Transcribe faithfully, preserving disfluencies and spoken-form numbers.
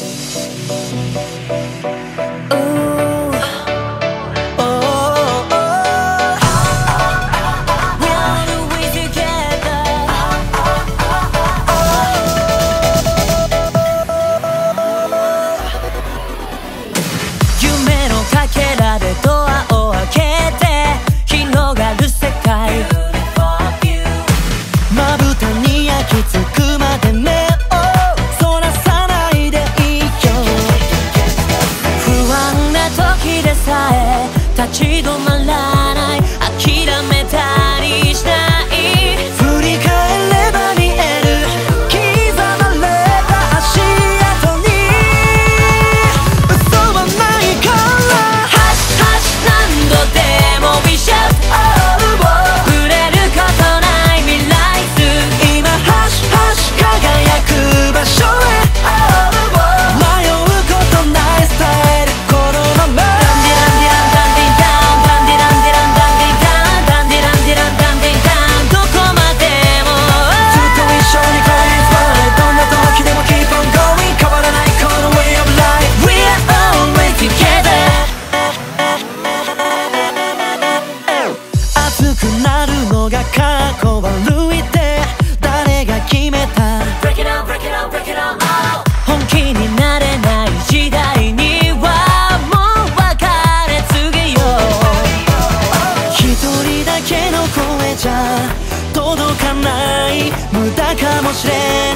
立ち止まらない諦めたりしない振り返れば見える刻まれた足跡に嘘はないからハッシュハッシュ何度でも We shout all war 触れることない未来図今ハッシュハッシュ輝く場所へ all war 迷うことないスタイルこのままかっこ悪いって誰が決めた Break it out, break it out, break it out, oh 本気になれない時代にはもう別れ告げよう一人だけの声じゃ届かない無駄かもしれない